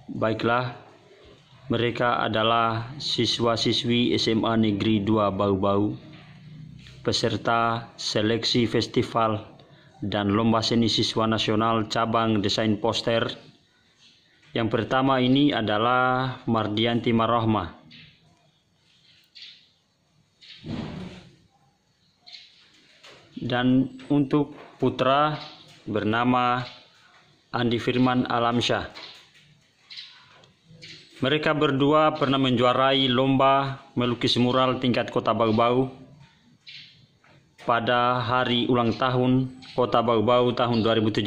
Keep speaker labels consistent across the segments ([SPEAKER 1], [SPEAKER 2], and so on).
[SPEAKER 1] Baiklah, mereka adalah siswa-siswi SMA Negeri 2 Bau-Bau, peserta seleksi festival dan lomba seni siswa nasional cabang desain poster. Yang pertama ini adalah Mardianti Marohmah. Dan untuk putra bernama Andi Firman Alamsyah. Mereka berdua pernah menjuarai lomba melukis mural tingkat Kota Bau-Bau pada hari ulang tahun Kota Bau-Bau tahun 2017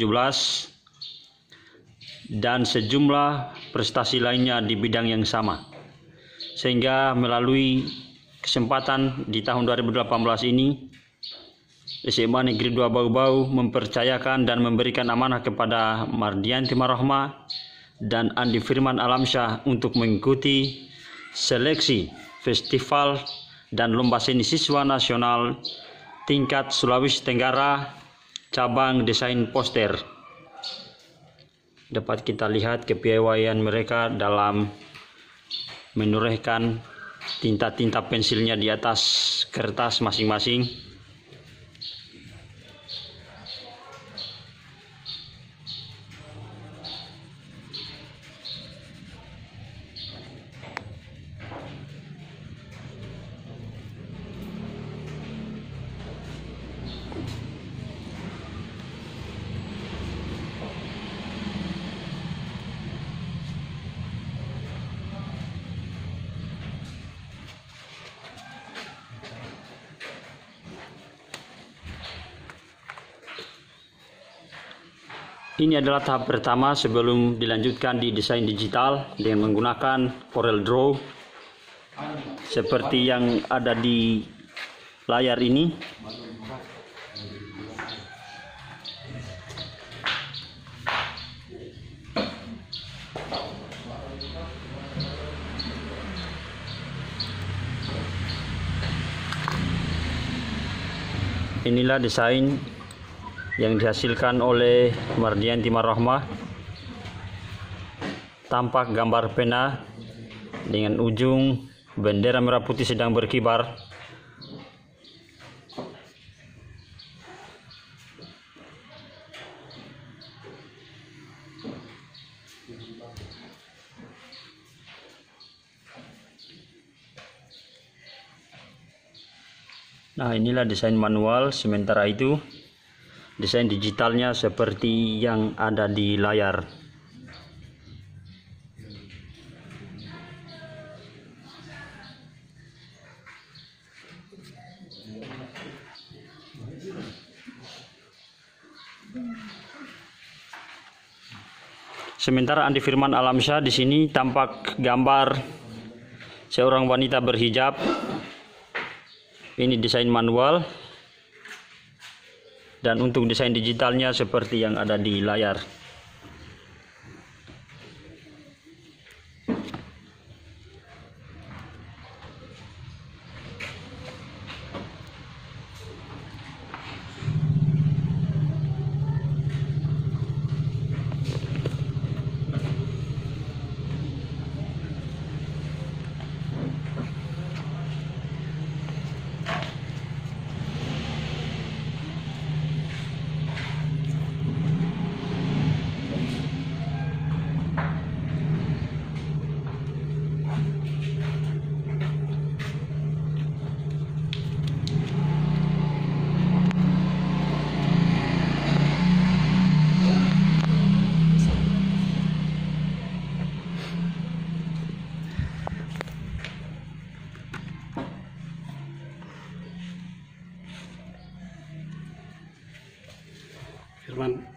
[SPEAKER 1] dan sejumlah prestasi lainnya di bidang yang sama. Sehingga melalui kesempatan di tahun 2018 ini, SMA Negeri 2 Bau-Bau mempercayakan dan memberikan amanah kepada Mardianti Marohmah dan Andi Firman Alamsyah untuk mengikuti seleksi festival dan lomba seni siswa nasional tingkat Sulawesi Tenggara cabang desain poster. Dapat kita lihat kepiawaian mereka dalam menorehkan tinta-tinta pensilnya di atas kertas masing-masing. Ini adalah tahap pertama sebelum dilanjutkan di desain digital dengan menggunakan Corel Draw seperti yang ada di layar ini. Inilah desain yang dihasilkan oleh Mardianti Marohmah. Tampak gambar pena dengan ujung bendera merah putih sedang berkibar. Nah, inilah desain manual. Sementara itu desain digitalnya seperti yang ada di layar. Sementara Andi Firman Alamsyah di sini tampak gambar seorang wanita berhijab. Ini desain manual. Dan untuk desain digitalnya seperti yang ada di layar.
[SPEAKER 2] Firman.